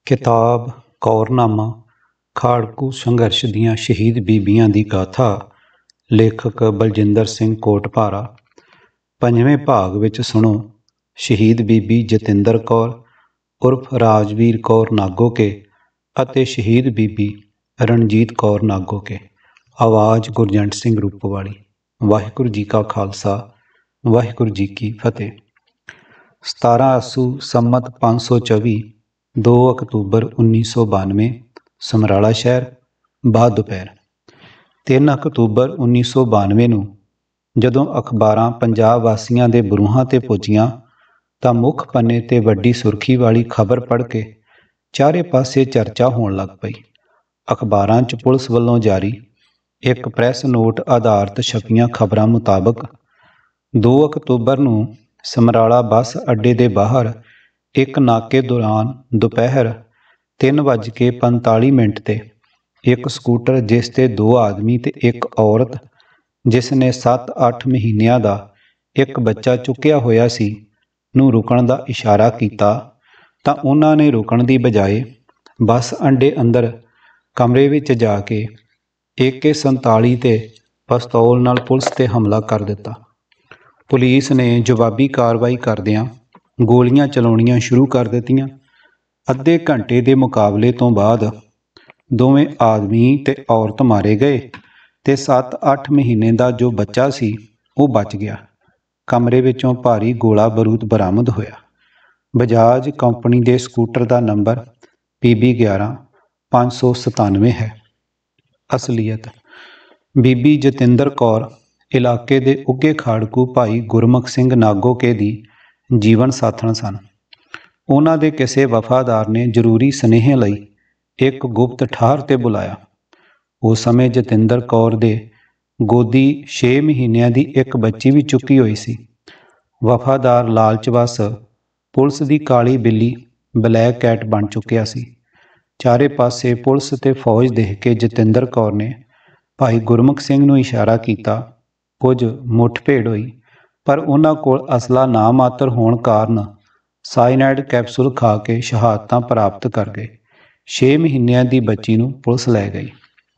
ਕਿਤਾਬ ਕੌਰਨਾਮਾ ਖਾੜਕੂ ਸੰਘਰਸ਼ ਦੀਆਂ ਸ਼ਹੀਦ ਬੀਬੀਆਂ ਦੀ ਗਾਥਾ। ਲੇਖਕ ਬਲਜਿੰਦਰ ਸਿੰਘ ਕੋਟਭਾਰਾ। ਪੰਜਵੇਂ ਭਾਗ ਵਿੱਚ ਸੁਣੋ ਸ਼ਹੀਦ ਬੀਬੀ ਜਤਿੰਦਰ ਕੌਰ ਉਰਫ ਰਾਜਵੀਰ ਕੌਰ ਨਾਗੋਕੇ ਅਤੇ ਸ਼ਹੀਦ ਬੀਬੀ ਰਣਜੀਤ ਕੌਰ ਨਾਗੋਕੇ। ਆਵਾਜ਼ ਗੁਰਜੰਟ ਸਿੰਘ ਰੂਪੋਵਾਲੀ। ਵਾਹਿਗੁਰੂ ਜੀ ਕਾ ਖਾਲਸਾ, ਵਾਹਿਗੁਰੂ ਜੀ ਕੀ ਫਤਿਹ। 17 ਅੱਸੂ ਸੰਮਤ 524 2 ਅਕਤੂਬਰ 1992 ਸਮਰਾਲਾ ਸ਼ਹਿਰ। ਬਾਅਦ ਦੁਪਹਿਰ 3 ਅਕਤੂਬਰ 1992 ਨੂੰ ਜਦੋਂ ਅਖਬਾਰਾਂ ਪੰਜਾਬ ਵਾਸੀਆਂ ਦੇ ਬਰੂਹਾਂ 'ਤੇ ਪੁੱਜੀਆਂ ਤਾਂ ਮੁੱਖ ਪੰਨੇ 'ਤੇ ਵੱਡੀ ਸੁਰਖੀ ਵਾਲੀ ਖਬਰ ਪੜ੍ਹ ਕੇ ਚਾਰੇ ਪਾਸੇ ਚਰਚਾ ਹੋਣ ਲੱਗ ਪਈ। ਅਖਬਾਰਾਂ 'ਚ ਪੁਲਿਸ ਵੱਲੋਂ ਜਾਰੀ ਇੱਕ ਪ੍ਰੈਸ ਨੋਟ ਆਧਾਰਿਤ ਛਪੀਆਂ ਖਬਰਾਂ ਮੁਤਾਬਕ 2 ਅਕਤੂਬਰ ਨੂੰ ਸਮਰਾਲਾ ਬੱਸ ਅੱਡੇ ਦੇ ਬਾਹਰ ਇੱਕ ਨਾਕੇ ਦੌਰਾਨ ਦੁਪਹਿਰ 3:45 'ਤੇ ਇੱਕ ਸਕੂਟਰ ਜਿਸ 'ਤੇ 2 ਆਦਮੀ ਤੇ ਇੱਕ ਔਰਤ ਜਿਸ ਨੇ 7-8 ਮਹੀਨਿਆਂ ਦਾ ਇੱਕ ਬੱਚਾ ਚੁੱਕਿਆ ਹੋਇਆ ਸੀ ਨੂੰ ਰੁਕਣ ਦਾ ਇਸ਼ਾਰਾ ਕੀਤਾ ਤਾਂ ਉਹਨਾਂ ਨੇ ਰੁਕਣ ਦੀ ਬਜਾਏ ਬੱਸ ਅੱਡੇ ਅੰਦਰ ਕਮਰੇ ਵਿੱਚ ਜਾ ਕੇ AK-47 ਤੇ ਪਿਸਤੌਲ ਨਾਲ ਪੁਲਿਸ 'ਤੇ ਹਮਲਾ ਕਰ ਦਿੱਤਾ। ਪੁਲਿਸ ਨੇ ਜਵਾਬੀ ਕਾਰਵਾਈ ਕਰਦਿਆਂ ਗੋਲੀਆਂ ਚਲਾਉਣੀਆਂ ਸ਼ੁਰੂ ਕਰ ਦਿੱਤੀਆਂ। ਅੱਧੇ ਘੰਟੇ ਦੇ ਮੁਕਾਬਲੇ ਤੋਂ ਬਾਅਦ ਦੋਵੇਂ ਆਦਮੀ ਤੇ ਔਰਤ ਮਾਰੇ ਗਏ ਤੇ 7-8 ਮਹੀਨੇ ਦਾ ਜੋ ਬੱਚਾ ਸੀ ਉਹ ਬਚ ਗਿਆ। ਕਮਰੇ ਵਿੱਚੋਂ ਭਾਰੀ ਗੋਲਾ ਬਾਰੂਦ ਬਰਾਮਦ ਹੋਇਆ। ਬਜਾਜ ਕੰਪਨੀ ਦੇ ਸਕੂਟਰ ਦਾ ਨੰਬਰ PB11 597 ਹੈ। ਅਸਲੀਅਤ ਬੀਬੀ ਜਤਿੰਦਰ ਕੌਰ ਇਲਾਕੇ ਦੇ ਉੱਘੇ ਖਾੜਕੂ ਭਾਈ ਗੁਰਮੁਖ ਸਿੰਘ ਨਾਗੋਕੇ ਦੀ ਜੀਵਨ ਸਾਥਣ ਸਨ। ਉਹਨਾਂ ਦੇ ਕਿਸੇ ਵਫਾਦਾਰ ਨੇ ਜ਼ਰੂਰੀ ਸੁਨੇਹੇ ਲਈ ਇੱਕ ਗੁਪਤ ਠਾਹਰ 'ਤੇ ਬੁਲਾਇਆ। ਉਸ ਸਮੇਂ ਜਤਿੰਦਰ ਕੌਰ ਦੇ ਗੋਦੀ 6 ਮਹੀਨਿਆਂ ਦੀ ਇੱਕ ਬੱਚੀ ਵੀ ਚੁੱਕੀ ਹੋਈ ਸੀ। ਵਫਾਦਾਰ ਲਾਲਚਵਸ ਪੁਲਿਸ ਦੀ ਕਾਲੀ ਬਿੱਲੀ ਬਲੈਕ ਕੈਟ ਬਣ ਚੁੱਕਿਆ ਸੀ। ਚਾਰੇ ਪਾਸੇ ਪੁਲਿਸ ਤੇ ਫੌਜ ਦੇਖ ਕੇ ਜਤਿੰਦਰ ਕੌਰ ਨੇ ਭਾਈ ਗੁਰਮੁਖ ਸਿੰਘ ਨੂੰ ਇਸ਼ਾਰਾ ਕੀਤਾ। ਕੁਝ ਮੁੱਠਭੇੜ ਹੋਈ ਪਰ ਉਹਨਾਂ ਕੋਲ ਅਸਲਾ ਨਾ ਮਾਤਰ ਹੋਣ ਕਾਰਨ ਸਾਇਨਾਈਡ ਕੈਪਸੂਲ ਖਾ ਕੇ ਸ਼ਹਾਦਤਾਂ ਪ੍ਰਾਪਤ ਕਰ ਗਏ। 6 ਮਹੀਨਿਆਂ ਦੀ ਬੱਚੀ ਨੂੰ ਪੁਲਿਸ ਲੈ ਗਈ।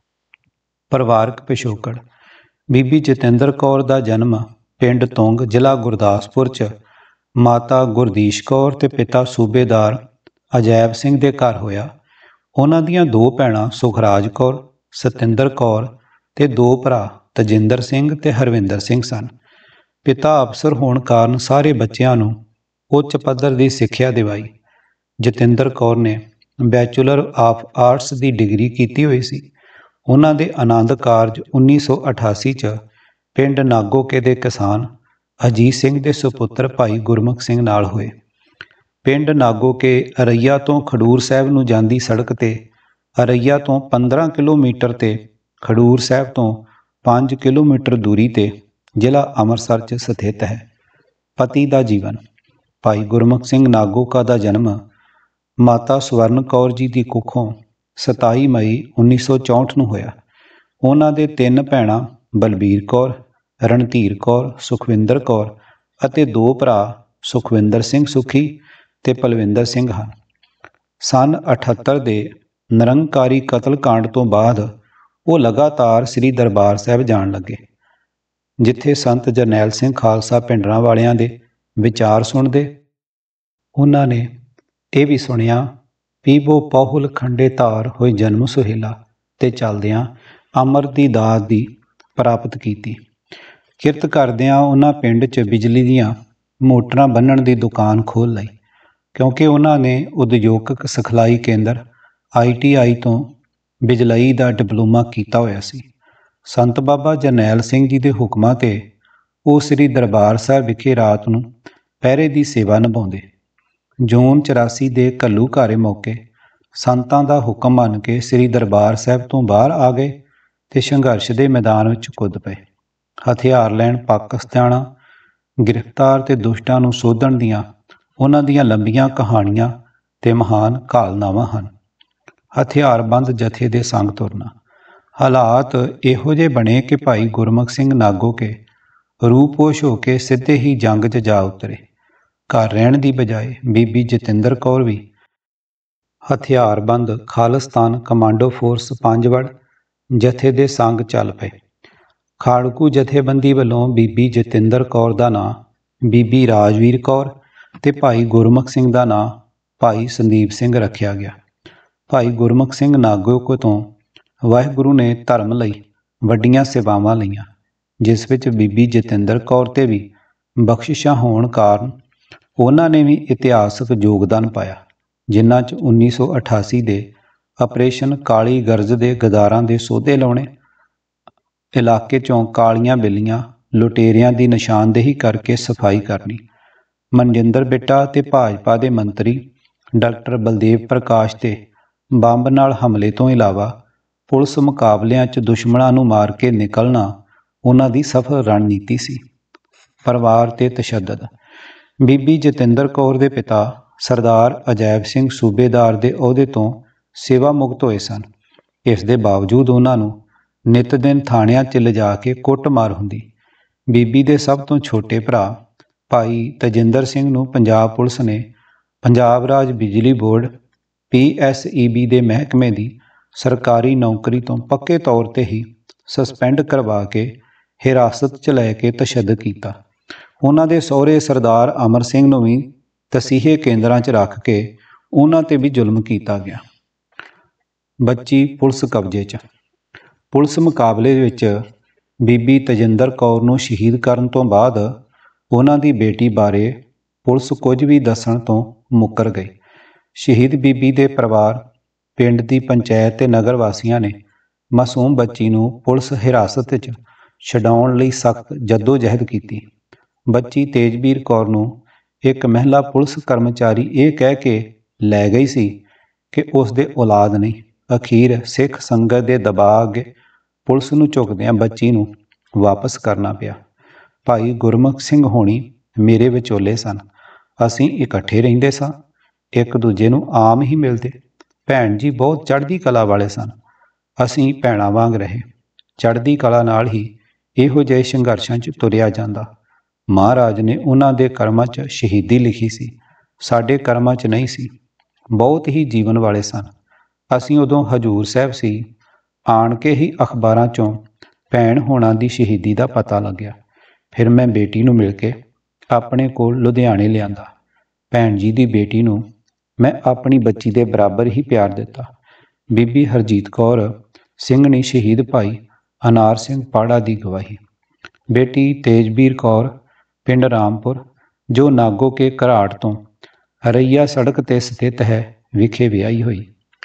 ਪਰਿਵਾਰਕ ਪਿਛੋਕੜ ਬੀਬੀ ਜਤਿੰਦਰ ਕੌਰ ਦਾ ਜਨਮ ਪਿੰਡ ਤੁੰਗ ਜ਼ਿਲ੍ਹਾ ਗੁਰਦਾਸਪੁਰ 'ਚ ਮਾਤਾ ਗੁਰਦੀਸ਼ ਕੌਰ ਤੇ ਪਿਤਾ ਸੂਬੇਦਾਰ ਅਜੈਬ ਸਿੰਘ ਦੇ ਘਰ ਹੋਇਆ। ਉਹਨਾਂ ਦੀਆਂ 2 ਭੈਣਾਂ ਸੁਖਰਾਜ ਕੌਰ, ਸਤਿੰਦਰ ਕੌਰ ਤੇ 2 ਭਰਾ ਤਜਿੰਦਰ ਸਿੰਘ ਤੇ ਹਰਵਿੰਦਰ ਸਿੰਘ ਸਨ। ਪਿਤਾ ਅਫਸਰ ਹੋਣ ਕਾਰਨ ਸਾਰੇ ਬੱਚਿਆਂ ਨੂੰ ਉੱਚ ਪੱਧਰ ਦੀ ਸਿੱਖਿਆ ਦਿਵਾਈ। ਜਤਿੰਦਰ ਕੌਰ ਨੇ ਬੈਚਲਰ ਆਫ ਆਰਟਸ ਦੀ ਡਿਗਰੀ ਕੀਤੀ ਹੋਈ ਸੀ। ਉਹਨਾਂ ਦੇ ਆਨੰਦ ਕਾਰਜ 1988 'ਚ ਪਿੰਡ ਨਾਗੋਕੇ ਦੇ ਕਿਸਾਨ ਅਜੀਤ ਸਿੰਘ ਦੇ ਸੁਪੁੱਤਰ ਭਾਈ ਗੁਰਮੁਖ ਸਿੰਘ ਨਾਲ ਹੋਏ। ਪਿੰਡ ਨਾਗੋਕੇ ਅਰਈਆ ਤੋਂ ਖਡੂਰ ਸਾਹਿਬ ਨੂੰ ਜਾਂਦੀ ਸੜਕ ਤੇ ਅਰਈਆ ਤੋਂ 15 ਕਿਲੋਮੀਟਰ ਤੇ ਖਡੂਰ ਸਾਹਿਬ ਤੋਂ 5 ਕਿਲੋਮੀਟਰ ਦੂਰੀ ਤੇ ਜ਼ਿਲ੍ਹਾ ਅੰਮ੍ਰਿਤਸਰ 'ਚ ਸਥਿਤ ਹੈ। ਪਤੀ ਦਾ ਜੀਵਨ ਭਾਈ ਗੁਰਮੁਖ ਸਿੰਘ ਨਾਗੋਕਾ ਦਾ ਜਨਮ ਮਾਤਾ ਸਵਰਨ ਕੌਰ ਜੀ ਦੀ ਕੁੱਖੋਂ 27 ਮਈ 1964 ਨੂੰ ਹੋਇਆ। ਉਹਨਾਂ ਦੇ 3 ਭੈਣਾਂ ਬਲਬੀਰ ਕੌਰ, ਰਣਧੀਰ ਕੌਰ, ਸੁਖਵਿੰਦਰ ਕੌਰ ਅਤੇ 2 ਭਰਾ ਸੁਖਵਿੰਦਰ ਸਿੰਘ ਸੁਖੀ ਤੇ ਪਲਵਿੰਦਰ ਸਿੰਘ ਹਨ। ਸੰਨ 78 ਦੇ ਨਿਰੰਕਾਰੀ ਕਤਲਕਾਂਡ ਤੋਂ ਬਾਅਦ ਉਹ ਲਗਾਤਾਰ ਸ੍ਰੀ ਦਰਬਾਰ ਸਾਹਿਬ ਜਾਣ ਲੱਗੇ, ਜਿੱਥੇ ਸੰਤ ਜਰਨੈਲ ਸਿੰਘ ਖਾਲਸਾ ਭਿੰਡਰਾਂ ਵਾਲਿਆਂ ਦੇ ਵਿਚਾਰ ਸੁਣਦੇ। ਉਹਨਾਂ ਨੇ ਇਹ ਵੀ ਸੁਣਿਆ ਪੀਵੋ ਪਾਹੁਲ ਖੰਡੇ ਧਾਰ ਹੋਏ ਜਨਮ ਸੁਹੇਲਾ ਤੇ ਚੱਲਦਿਆਂ ਅੰਮ੍ਰਿਤ ਦੀ ਦਾਤ ਦੀ ਪ੍ਰਾਪਤ ਕੀਤੀ। ਕਿਰਤ ਕਰਦਿਆਂ ਉਹਨਾਂ ਪਿੰਡ 'ਚ ਬਿਜਲੀ ਦੀਆਂ ਮੋਟਰਾਂ ਬੰਨ੍ਹਣ ਦੀ ਦੁਕਾਨ ਖੋਲ੍ਹ ਲਈ, ਕਿਉਂਕਿ ਉਹਨਾਂ ਨੇ ਉਦਯੋਗਿਕ ਸਿਖਲਾਈ ਕੇਂਦਰ ITI ਤੋਂ ਬਿਜਲਈ ਦਾ ਡਿਪਲੋਮਾ ਕੀਤਾ ਹੋਇਆ ਸੀ। ਸੰਤ ਬਾਬਾ ਜਰਨੈਲ ਸਿੰਘ ਜੀ ਦੇ ਹੁਕਮਾਂ 'ਤੇ ਉਹ ਸ੍ਰੀ ਦਰਬਾਰ ਸਾਹਿਬ ਵਿਖੇ ਰਾਤ ਨੂੰ ਪਹਿਰੇ ਦੀ ਸੇਵਾ ਨਿਭਾਉਂਦੇ। ਜੂਨ 84 ਦੇ ਘੱਲੂਘਾਰੇ ਮੌਕੇ ਸੰਤਾਂ ਦਾ ਹੁਕਮ ਮੰਨ ਕੇ ਸ੍ਰੀ ਦਰਬਾਰ ਸਾਹਿਬ ਤੋਂ ਬਾਹਰ ਆ ਗਏ ਤੇ ਸੰਘਰਸ਼ ਦੇ ਮੈਦਾਨ ਵਿੱਚ ਕੁੱਦ ਪਏ। ਹਥਿਆਰ ਲੈਣ ਪਾਕਿਸਤਾਨਾਂ ਗ੍ਰਿਫਤਾਰ ਤੇ ਦੁਸ਼ਟਾਂ ਨੂੰ ਸੋਧਣ ਦੀਆਂ ਉਹਨਾਂ ਦੀਆਂ ਲੰਬੀਆਂ ਕਹਾਣੀਆਂ ਤੇ ਮਹਾਨ ਘਾਲਨਾਵਾਂ ਹਨ। ਹਥਿਆਰਬੰਦ ਜਥੇ ਦੇ ਸੰਗ ਤੁਰਨਾ। ਹਾਲਾਤ ਇਹੋ ਜਿਹੇ ਬਣੇ ਕਿ ਭਾਈ ਗੁਰਮੁਖ ਸਿੰਘ ਨਾਗੋਕੇ ਰੂਪੋਸ਼ ਹੋ ਕੇ ਸਿੱਧੇ ਹੀ ਜੰਗ 'ਚ ਜਾ ਉਤਰੇ। ਘਰ ਰਹਿਣ ਦੀ ਬਜਾਏ ਬੀਬੀ ਜਤਿੰਦਰ ਕੌਰ ਵੀ ਹਥਿਆਰਬੰਦ ਖਾਲਿਸਤਾਨ ਕਮਾਂਡੋ ਫੋਰਸ ਪੰਜਵੜ ਜਥੇ ਦੇ ਸੰਗ ਚੱਲ ਪਏ। ਖਾੜਕੂ ਜਥੇਬੰਦੀ ਵੱਲੋਂ ਬੀਬੀ ਜਤਿੰਦਰ ਕੌਰ ਦਾ ਨਾਂ ਬੀਬੀ ਰਾਜਵੀਰ ਕੌਰ ਤੇ ਭਾਈ ਗੁਰਮੁਖ ਸਿੰਘ ਦਾ ਨਾਂ ਭਾਈ ਸੰਦੀਪ ਸਿੰਘ ਰੱਖਿਆ ਗਿਆ। ਭਾਈ ਗੁਰਮੁਖ ਸਿੰਘ ਨਾਗੋਕੇ ਤੋਂ ਵਾਹਿਗੁਰੂ ਨੇ ਧਰਮ ਲਈ ਵੱਡੀਆਂ ਸੇਵਾਵਾਂ ਲਈਆਂ, ਜਿਸ ਵਿੱਚ ਬੀਬੀ ਜਤਿੰਦਰ ਕੌਰ ਤੇ ਵੀ ਬਖਸ਼ਿਸ਼ਾਂ ਹੋਣ ਕਾਰਨ ਉਹਨਾਂ ਨੇ ਵੀ ਇਤਿਹਾਸਕ ਯੋਗਦਾਨ ਪਾਇਆ, ਜਿਨ੍ਹਾਂ 'ਚ 1988 ਦੇ ਆਪਰੇਸ਼ਨ ਕਾਲੀ ਗਰਜ ਦੇ ਗਦਾਰਾਂ ਦੇ ਸੋਧੇ ਲਾਉਣੇ, ਇਲਾਕੇ 'ਚੋਂ ਕਾਲੀਆਂ ਬਿੱਲੀਆਂ ਲੁਟੇਰਿਆਂ ਦੀ ਨਿਸ਼ਾਨਦੇਹੀ ਕਰਕੇ ਸਫਾਈ ਕਰਨੀ, ਮਨਜਿੰਦਰ ਬਿੱਟਾ ਤੇ ਭਾਜਪਾ ਦੇ ਮੰਤਰੀ ਡਾਕਟਰ ਬਲਦੇਵ ਪ੍ਰਕਾਸ਼ ਤੇ ਬੰਬ ਨਾਲ ਹਮਲੇ ਤੋਂ ਇਲਾਵਾ ਪੁਲਿਸ ਮੁਕਾਬਲਿਆਂ 'ਚ ਦੁਸ਼ਮਣਾਂ ਨੂੰ ਮਾਰ ਕੇ ਨਿਕਲਣਾ ਉਹਨਾਂ ਦੀ ਸਫਲ ਰਣਨੀਤੀ ਸੀ। ਪਰਿਵਾਰ ਤੇ ਤਸ਼ੱਦਦ। ਬੀਬੀ ਜਤਿੰਦਰ ਕੌਰ ਦੇ ਪਿਤਾ ਸਰਦਾਰ ਅਜੈਬ ਸਿੰਘ ਸੂਬੇਦਾਰ ਦੇ ਅਹੁਦੇ ਤੋਂ ਸੇਵਾ ਮੁਕਤ ਹੋਏ ਸਨ। ਇਸ ਦੇ ਬਾਵਜੂਦ ਉਹਨਾਂ ਨੂੰ ਨਿਤ ਦਿਨ ਥਾਣਿਆਂ 'ਚ ਲਿਜਾ ਕੇ ਕੁੱਟਮਾਰ ਹੁੰਦੀ। ਬੀਬੀ ਦੇ ਸਭ ਤੋਂ ਛੋਟੇ ਭਰਾ ਭਾਈ ਤਜਿੰਦਰ ਸਿੰਘ ਨੂੰ ਪੰਜਾਬ ਪੁਲਿਸ ਨੇ ਪੰਜਾਬ ਰਾਜ ਬਿਜਲੀ ਬੋਰਡ PSEB ਦੇ ਮਹਿਕਮੇ ਦੀ ਸਰਕਾਰੀ ਨੌਕਰੀ ਤੋਂ ਪੱਕੇ ਤੌਰ ਤੇ ਹੀ ਸਸਪੈਂਡ ਕਰਵਾ ਕੇ ਹਿਰਾਸਤ 'ਚ ਲੈ ਕੇ ਤਸ਼ੱਦਦ ਕੀਤਾ। ਉਹਨਾਂ ਦੇ ਸਹੁਰੇ ਸਰਦਾਰ ਅਮਰ ਸਿੰਘ ਨੂੰ ਵੀ ਤਸੀਹੇ ਕੇਂਦਰਾਂ 'ਚ ਰੱਖ ਕੇ ਉਹਨਾਂ ਤੇ ਵੀ ਜ਼ੁਲਮ ਕੀਤਾ ਗਿਆ। ਬੱਚੀ ਪੁਲਿਸ ਕਬਜ਼ੇ 'ਚ। ਪੁਲਿਸ ਮੁਕਾਬਲੇ ਵਿੱਚ ਬੀਬੀ ਤਜਿੰਦਰ ਕੌਰ ਨੂੰ ਸ਼ਹੀਦ ਕਰਨ ਤੋਂ ਬਾਅਦ ਉਹਨਾਂ ਦੀ ਬੇਟੀ ਬਾਰੇ ਪੁਲਿਸ ਕੁਝ ਵੀ ਦੱਸਣ ਤੋਂ ਮੁੱਕਰ ਗਈ। ਸ਼ਹੀਦ ਬੀਬੀ ਦੇ ਪਰਿਵਾਰ, ਪਿੰਡ ਦੀ ਪੰਚਾਇਤ ਤੇ ਨਗਰ ਵਾਸੀਆਂ ਨੇ ਮਾਸੂਮ ਬੱਚੀ ਨੂੰ ਪੁਲਿਸ ਹਿਰਾਸਤ 'ਚ ਛਡਾਉਣ ਲਈ ਸਖਤ ਜੱਦੋ-ਜਹਿਦ ਕੀਤੀ। ਬੱਚੀ ਤੇਜਵੀਰ ਕੌਰ ਨੂੰ ਇੱਕ ਮਹਿਲਾ ਪੁਲਿਸ ਕਰਮਚਾਰੀ ਇਹ ਕਹਿ ਕੇ ਲੈ ਗਈ ਸੀ ਕਿ ਉਸ ਦੇ ਔਲਾਦ ਨਹੀਂ। ਅਖੀਰ ਸਿੱਖ ਸੰਗਤ ਦੇ ਦਬਾਅ ਅੱਗੇ ਪੁਲਿਸ ਨੂੰ ਝੁਕਦਿਆਂ ਬੱਚੀ ਨੂੰ ਵਾਪਸ ਕਰਨਾ ਪਿਆ। ਭਾਈ ਗੁਰਮੁਖ ਸਿੰਘ ਹੋਣੀ ਮੇਰੇ ਵਿਚੋਲੇ ਸਨ। ਅਸੀਂ ਇਕੱਠੇ ਰਹਿੰਦੇ ਸਾਂ, ਇੱਕ ਦੂਜੇ ਨੂੰ ਆਮ ਹੀ ਮਿਲਦੇ। ਭੈਣ ਜੀ ਬਹੁਤ ਚੜ੍ਹਦੀ ਕਲਾ ਵਾਲੇ ਸਨ। ਅਸੀਂ ਭੈਣਾਂ ਵਾਂਗ ਰਹੇ। ਚੜ੍ਹਦੀ ਕਲਾ ਨਾਲ ਹੀ ਇਹੋ ਜਿਹੇ ਸੰਘਰਸ਼ਾਂ 'ਚ ਤੁਰਿਆ ਜਾਂਦਾ। ਮਹਾਰਾਜ ਨੇ ਉਹਨਾਂ ਦੇ ਕਰਮਾਂ 'ਚ ਸ਼ਹੀਦੀ ਲਿਖੀ ਸੀ, ਸਾਡੇ ਕਰਮਾਂ 'ਚ ਨਹੀਂ ਸੀ। ਬਹੁਤ ਹੀ ਜੀਵਨ ਵਾਲੇ ਸਨ। ਅਸੀਂ ਉਦੋਂ ਹਜੂਰ ਸਾਹਿਬ ਸੀ। ਆਣ ਕੇ ਹੀ ਅਖਬਾਰਾਂ 'ਚੋਂ ਭੈਣ ਹੋਣਾ ਦੀ ਸ਼ਹੀਦੀ ਦਾ ਪਤਾ ਲੱਗਿਆ। ਫਿਰ ਮੈਂ ਬੇਟੀ ਨੂੰ ਮਿਲ ਕੇ ਆਪਣੇ ਕੋਲ ਲੁਧਿਆਣੇ ਲਿਆਂਦਾ। ਭੈਣ ਜੀ ਦੀ ਬੇਟੀ ਨੂੰ ਮੈਂ ਆਪਣੀ ਬੱਚੀ ਦੇ ਬਰਾਬਰ ਹੀ ਪਿਆਰ ਦਿੱਤਾ। ਬੀਬੀ ਹਰਜੀਤ ਕੌਰ ਸਿੰਘਣੀ ਸ਼ਹੀਦ ਭਾਈ ਅਨਾਰ ਸਿੰਘ ਪਾੜਾ ਦੀ ਗਵਾਹੀ। ਬੇਟੀ ਤੇਜਵੀਰ ਕੌਰ ਪਿੰਡ ਰਾਮਪੁਰ, ਜੋ ਨਾਗੋਕੇ ਘਰਾਟ ਤੋਂ ਰਈਆ ਸੜਕ 'ਤੇ ਸਥਿਤ ਹੈ, ਵਿਖੇ ਵਿਆਹੀ ਹੋਈ।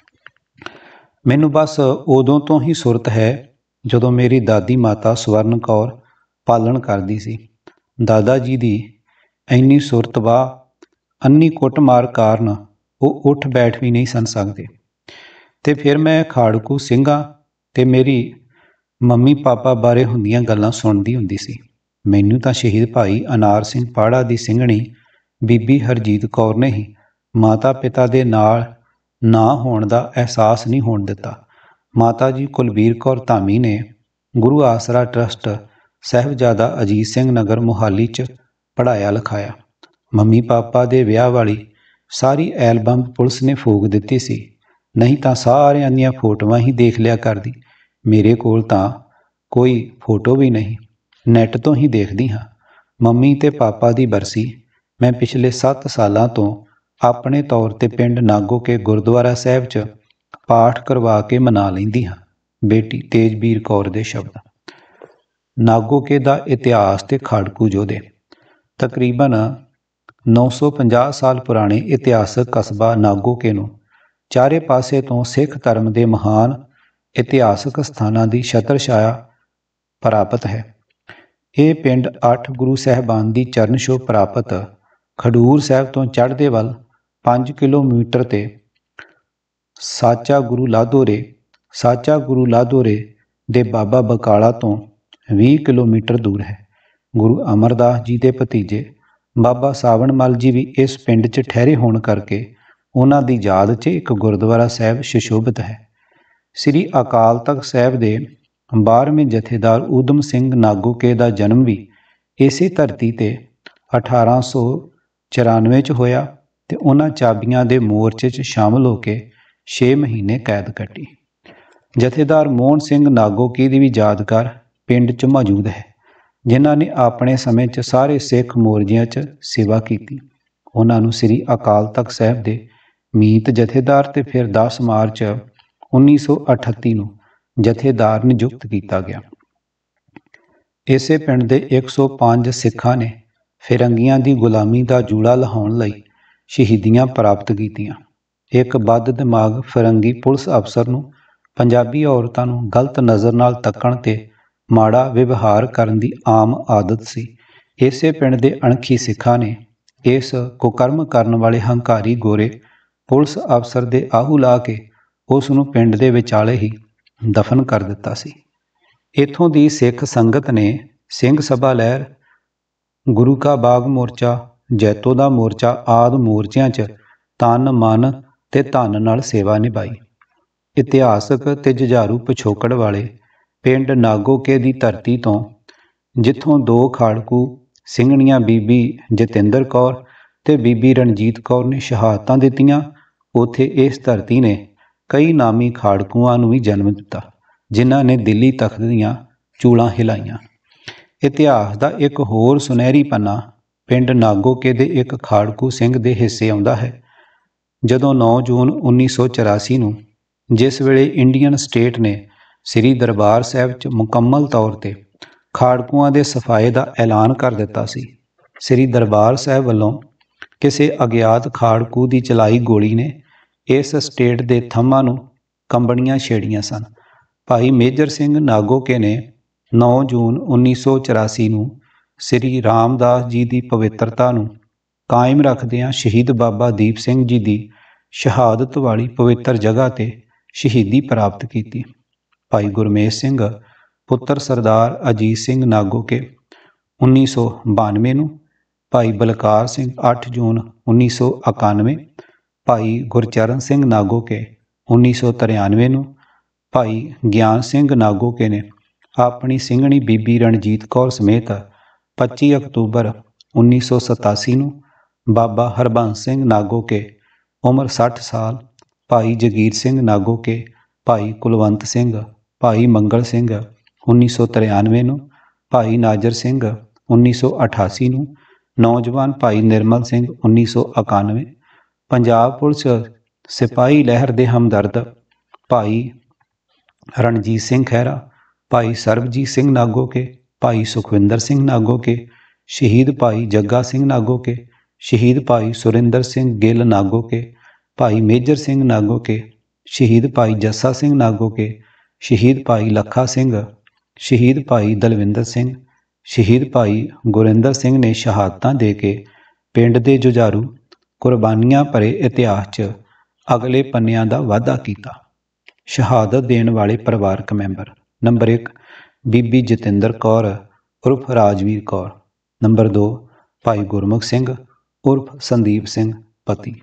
ਮੈਨੂੰ ਬਸ ਉਦੋਂ ਤੋਂ ਹੀ ਸੁਰਤ ਹੈ ਜਦੋਂ ਮੇਰੀ ਦਾਦੀ ਮਾਤਾ ਸਵਰਨ ਕੌਰ ਪਾਲਣ ਕਰਦੀ ਸੀ। ਦਾਦਾ ਜੀ ਦੀ ਇੰਨੀ ਸੁਰਤ ਅੰਨੀ ਕੁੱਟਮਾਰ ਕਾਰਨ ਉਹ ਉੱਠ ਬੈਠ ਵੀ ਨਹੀਂ ਸਨ ਸਕਦੇ। ਤੇ ਫਿਰ ਮੈਂ ਖਾੜਕੂ ਸਿੰਘਾਂ ਤੇ ਮੇਰੀ ਮੰਮੀ ਪਾਪਾ ਬਾਰੇ ਹੁੰਦੀਆਂ ਗੱਲਾਂ ਸੁਣਦੀ ਹੁੰਦੀ ਸੀ। ਮੈਨੂੰ ਤਾਂ ਸ਼ਹੀਦ ਭਾਈ ਅਨਾਰ ਸਿੰਘ ਪਾੜਾ ਦੀ ਸਿੰਘਣੀ ਬੀਬੀ ਹਰਜੀਤ ਕੌਰ ਨੇ ਹੀ ਮਾਤਾ ਪਿਤਾ ਦੇ ਨਾਲ ਨਾ ਹੋਣ ਦਾ ਅਹਿਸਾਸ ਨਹੀਂ ਹੋਣ ਦਿੱਤਾ। ਮਾਤਾ ਜੀ ਕੁਲਬੀਰ ਕੌਰ ਧਾਮੀ ਨੇ ਗੁਰੂ ਆਸਰਾ ਟਰੱਸਟ ਸਾਹਿਬਜ਼ਾਦਾ ਅਜੀਤ ਸਿੰਘ ਨਗਰ ਮੋਹਾਲੀ 'ਚ ਪੜ੍ਹਾਇਆ ਲਿਖਾਇਆ। ਮੰਮੀ ਪਾਪਾ ਦੇ ਵਿਆਹ ਵਾਲੀ ਸਾਰੀ ਐਲਬਮ ਪੁਲਿਸ ਨੇ ਫੂਕ ਦਿੱਤੀ ਸੀ, ਨਹੀਂ ਤਾਂ ਸਾਰਿਆਂ ਦੀਆਂ ਫੋਟੋਆਂ ਹੀ ਦੇਖ ਲਿਆ ਕਰਦੀ। ਮੇਰੇ ਕੋਲ ਤਾਂ ਕੋਈ ਫੋਟੋ ਵੀ ਨਹੀਂ, ਨੈੱਟ ਤੋਂ ਹੀ ਦੇਖਦੀ ਹਾਂ। ਮੰਮੀ ਤੇ ਪਾਪਾ ਦੀ ਬਰਸੀ ਮੈਂ ਪਿਛਲੇ 7 ਸਾਲਾਂ ਤੋਂ ਆਪਣੇ ਤੌਰ ਤੇ ਪਿੰਡ ਨਾਗੋਕੇ ਗੁਰਦੁਆਰਾ ਸਾਹਿਬ 'ਚ ਪਾਠ ਕਰਵਾ ਕੇ ਮਨਾ ਲੈਂਦੀ ਹਾਂ। ਬੇਟੀ ਤੇਜਵੀਰ ਕੌਰ ਦੇ ਸ਼ਬਦ। ਨਾਗੋਕੇ ਦਾ ਇਤਿਹਾਸ ਤੇ ਖਾੜਕੂ ਯੋਧੇ। ਤਕਰੀਬਨ 950 ਸਾਲ ਪੁਰਾਣੇ ਇਤਿਹਾਸਕ ਕਸਬਾ ਨਾਗੋਕੇ ਨੂੰ ਚਾਰੇ ਪਾਸੇ ਤੋਂ ਸਿੱਖ ਧਰਮ ਦੇ ਮਹਾਨ ਇਤਿਹਾਸਕ ਸਥਾਨਾਂ ਦੀ ਛਤਰ ਛਾਇਆ ਪ੍ਰਾਪਤ ਹੈ। ਇਹ ਪਿੰਡ 8 ਗੁਰੂ ਸਾਹਿਬਾਨ ਦੀ ਚਰਨ ਛੋਹ ਪ੍ਰਾਪਤ ਖਡੂਰ ਸਾਹਿਬ ਤੋਂ ਚੜ੍ਹਦੇ ਵੱਲ 5 ਕਿਲੋਮੀਟਰ ਤੇ ਸਾਚਾ ਗੁਰੂ ਲਾਧੋਰੇ ਦੇ ਬਾਬਾ ਬਕਾਲਾ ਤੋਂ 20 ਕਿਲੋਮੀਟਰ ਦੂਰ ਹੈ। ਗੁਰੂ ਅਮਰਦਾਸ ਜੀ ਦੇ ਭਤੀਜੇ ਬਾਬਾ ਸਾਵਣ ਮੱਲ ਜੀ ਵੀ ਇਸ ਪਿੰਡ 'ਚ ਠਹਿਰੇ ਹੋਣ ਕਰਕੇ ਉਹਨਾਂ ਦੀ ਯਾਦ 'ਚ ਇੱਕ ਗੁਰਦੁਆਰਾ ਸਾਹਿਬ ਸੁਸ਼ੋਭਿਤ ਹੈ। ਸ੍ਰੀ ਅਕਾਲ ਤਖਤ ਸਾਹਿਬ ਦੇ 12ਵੇਂ ਜਥੇਦਾਰ ਊਧਮ ਸਿੰਘ ਨਾਗੋਕੇ ਦਾ ਜਨਮ ਵੀ ਇਸੇ ਧਰਤੀ 'ਤੇ 1894 'ਚ ਹੋਇਆ। ਤੇ ਉਹਨਾਂ ਚਾਬੀਆਂ ਦੇ ਮੋਰਚੇ 'ਚ ਸ਼ਾਮਲ ਹੋ ਕੇ 6 ਮਹੀਨੇ ਕੈਦ ਕੱਟੀ। ਜਥੇਦਾਰ ਮੋਹਨ ਸਿੰਘ ਨਾਗੋਕੀ ਦੀ ਵੀ ਯਾਦਗਾਰ ਪਿੰਡ 'ਚ ਮੌਜੂਦ ਹੈ, ਜਿਨ੍ਹਾਂ ਨੇ ਆਪਣੇ ਸਮੇਂ 'ਚ ਸਾਰੇ ਸਿੱਖ ਮੋਰਚਿਆਂ 'ਚ ਸੇਵਾ ਕੀਤੀ। ਉਹਨਾਂ ਨੂੰ ਸ੍ਰੀ ਅਕਾਲ ਤਖਤ ਸਾਹਿਬ ਦੇ ਮੀਤ ਜਥੇਦਾਰ ਤੇ ਫਿਰ 10 ਮਾਰਚ 1938 ਨੂੰ ਜਥੇਦਾਰ ਨਿਯੁਕਤ ਕੀਤਾ ਗਿਆ। ਇਸੇ ਪਿੰਡ ਦੇ 105 ਸਿੱਖਾਂ ਨੇ ਫਿਰੰਗੀਆਂ ਦੀ ਗੁਲਾਮੀ ਦਾ ਜੂੜਾ ਲਾਹੁਣ ਲਈ ਸ਼ਹੀਦੀਆਂ ਪ੍ਰਾਪਤ ਕੀਤੀਆਂ। ਇੱਕ ਬਦ ਦਿਮਾਗ ਫਿਰੰਗੀ ਪੁਲਿਸ ਅਫਸਰ ਨੂੰ ਪੰਜਾਬੀ ਔਰਤਾਂ ਨੂੰ ਗਲਤ ਨਜ਼ਰ ਨਾਲ ਤੱਕਣ ਤੇ ਮਾੜਾ ਵਿਵਹਾਰ ਕਰਨ ਦੀ ਆਮ ਆਦਤ ਸੀ। ਇਸੇ ਪਿੰਡ ਦੇ ਅਣਖੀ ਸਿੱਖਾਂ ਨੇ ਇਸ ਕੁਕਰਮ ਕਰਨ ਵਾਲੇ ਹੰਕਾਰੀ ਗੋਰੇ ਪੁਲਿਸ ਅਫਸਰ ਦੇ ਆਹੂ ਲਾ ਕੇ ਉਸ ਨੂੰ ਪਿੰਡ ਦੇ ਵਿਚਾਲੇ ਹੀ ਦਫਨ ਕਰ ਦਿੱਤਾ ਸੀ। ਇੱਥੋਂ ਦੀ ਸਿੱਖ ਸੰਗਤ ਨੇ ਸਿੰਘ ਸਭਾ ਲਹਿਰ, ਗੁਰੂ ਕਾ ਬਾਗ ਮੋਰਚਾ, ਜੈਤੋ ਦਾ ਮੋਰਚਾ ਆਦਿ ਮੋਰਚਿਆਂ 'ਚ ਤਨ, ਮਨ ਤੇ ਧਨ ਨਾਲ ਸੇਵਾ ਨਿਭਾਈ। ਇਤਿਹਾਸਕ ਤੇ ਜੁਝਾਰੂ ਪਿਛੋਕੜ ਵਾਲੇ ਪਿੰਡ ਨਾਗੋਕੇ ਦੀ ਧਰਤੀ ਤੋਂ, ਜਿੱਥੋਂ 2 ਖਾੜਕੂ ਸਿੰਘਣੀਆਂ ਬੀਬੀ ਜਤਿੰਦਰ ਕੌਰ ਤੇ ਬੀਬੀ ਰਣਜੀਤ ਕੌਰ ਨੇ ਸ਼ਹਾਦਤਾਂ ਦਿੱਤੀਆਂ, ਉੱਥੇ ਇਸ ਧਰਤੀ ਨੇ ਕਈ ਨਾਮੀ ਖਾੜਕੂਆਂ ਨੂੰ ਵੀ ਜਨਮ ਦਿੱਤਾ, ਜਿਨ੍ਹਾਂ ਨੇ ਦਿੱਲੀ ਤਖਤ ਦੀਆਂ ਚੂੜਾਂ ਹਿਲਾਈਆਂ। ਇਤਿਹਾਸ ਦਾ ਇੱਕ ਹੋਰ ਸੁਨਹਿਰੀ ਪੰਨਾ ਪਿੰਡ ਨਾਗੋਕੇ ਦੇ ਇੱਕ ਖਾੜਕੂ ਸਿੰਘ ਦੇ ਹਿੱਸੇ ਆਉਂਦਾ ਹੈ। ਜਦੋਂ 9 ਜੂਨ 1984 ਨੂੰ, ਜਿਸ ਵੇਲੇ ਇੰਡੀਅਨ ਸਟੇਟ ਨੇ ਸ੍ਰੀ ਦਰਬਾਰ ਸਾਹਿਬ 'ਚ ਮੁਕੰਮਲ ਤੌਰ 'ਤੇ ਖਾੜਕੂਆਂ ਦੇ ਸਫਾਏ ਦਾ ਐਲਾਨ ਕਰ ਦਿੱਤਾ ਸੀ, ਸ੍ਰੀ ਦਰਬਾਰ ਸਾਹਿਬ ਵੱਲੋਂ ਕਿਸੇ ਅਗਿਆਤ ਖਾੜਕੂ ਦੀ ਚਲਾਈ ਗੋਲੀ ਨੇ ਇਸ ਸਟੇਟ ਦੇ ਥੰਮਾਂ ਨੂੰ ਕੰਬਣੀਆਂ ਛੇੜੀਆਂ ਸਨ। ਭਾਈ ਮੇਜਰ ਸਿੰਘ ਨਾਗੋਕੇ ਨੇ 9 ਜੂਨ 1984 ਨੂੰ ਸ੍ਰੀ ਰਾਮਦਾਸ ਜੀ ਦੀ ਪਵਿੱਤਰਤਾ ਨੂੰ ਕਾਇਮ ਰੱਖਦਿਆਂ ਸ਼ਹੀਦ ਬਾਬਾ ਦੀਪ ਸਿੰਘ ਜੀ ਦੀ ਸ਼ਹਾਦਤ ਵਾਲੀ ਪਵਿੱਤਰ ਜਗ੍ਹਾ 'ਤੇ ਸ਼ਹੀਦੀ ਪ੍ਰਾਪਤ ਕੀਤੀ। ਭਾਈ ਗੁਰਮੇਜ ਸਿੰਘ ਪੁੱਤਰ ਸਰਦਾਰ ਅਜੀਤ ਸਿੰਘ ਨਾਗੋਕੇ 1992 ਨੂੰ, ਭਾਈ ਬਲਕਾਰ ਸਿੰਘ 8 ਜੂਨ 1991, ਭਾਈ ਗੁਰਚਰਨ ਸਿੰਘ ਨਾਗੋਕੇ 1993 ਨੂੰ, ਭਾਈ ਗਿਆਨ ਸਿੰਘ ਨਾਗੋਕੇ ਨੇ ਆਪਣੀ ਸਿੰਘਣੀ ਬੀਬੀ ਰਣਜੀਤ ਕੌਰ ਸਮੇਤ 25 ਅਕਤੂਬਰ 1987 ਨੂੰ, ਬਾਬਾ ਹਰਬੰਸ ਸਿੰਘ ਨਾਗੋਕੇ ਉਮਰ 60 ਸਾਲ, ਭਾਈ ਜਗੀਰ ਸਿੰਘ ਨਾਗੋਕੇ, ਭਾਈ ਕੁਲਵੰਤ ਸਿੰਘ, ਭਾਈ ਮੰਗਲ ਸਿੰਘ 1993 ਨੂੰ, ਭਾਈ ਨਾਜਰ ਸਿੰਘ 1988 ਨੂੰ, ਨੌਜਵਾਨ ਭਾਈ ਨਿਰਮਲ ਸਿੰਘ 1991, ਪੰਜਾਬ ਪੁਲਿਸ ਸਿਪਾਹੀ ਲਹਿਰ ਦੇ ਹਮਦਰਦ ਭਾਈ ਰਣਜੀਤ ਸਿੰਘ ਖਹਿਰਾ, ਭਾਈ ਸਰਬਜੀਤ ਸਿੰਘ ਨਾਗੋਕੇ, ਭਾਈ ਸੁਖਵਿੰਦਰ ਸਿੰਘ ਨਾਗੋਕੇ, ਸ਼ਹੀਦ ਭਾਈ ਜੱਗਾ ਸਿੰਘ ਨਾਗੋਕੇ, ਸ਼ਹੀਦ ਭਾਈ ਸੁਰਿੰਦਰ ਸਿੰਘ ਗਿੱਲ ਨਾਗੋਕੇ, ਭਾਈ ਮੇਜਰ ਸਿੰਘ ਨਾਗੋਕੇ, ਸ਼ਹੀਦ ਭਾਈ ਜੱਸਾ ਸਿੰਘ ਨਾਗੋਕੇ, ਸ਼ਹੀਦ ਭਾਈ ਲੱਖਾ ਸਿੰਘ, ਸ਼ਹੀਦ ਭਾਈ ਦਲਵਿੰਦਰ ਸਿੰਘ, ਸ਼ਹੀਦ ਭਾਈ ਗੁਰਿੰਦਰ ਸਿੰਘ ਨੇ ਸ਼ਹਾਦਤਾਂ ਦੇ ਕੇ ਪਿੰਡ ਦੇ ਜੁਝਾਰੂ ਕੁਰਬਾਨੀਆਂ ਭਰੇ ਇਤਿਹਾਸ 'ਚ ਅਗਲੇ ਪੰਨਿਆਂ ਦਾ ਵਾਧਾ ਕੀਤਾ। ਸ਼ਹਾਦਤ ਦੇਣ ਵਾਲੇ ਪਰਿਵਾਰਕ ਮੈਂਬਰ। ਨੰਬਰ 1 ਬੀਬੀ ਜਤਿੰਦਰ ਕੌਰ ਉਰਫ ਰਾਜਵੀਰ ਕੌਰ। ਨੰਬਰ 2 ਭਾਈ ਗੁਰਮੁਖ ਸਿੰਘ ਉਰਫ ਸੰਦੀਪ ਸਿੰਘ ਪਤੀ।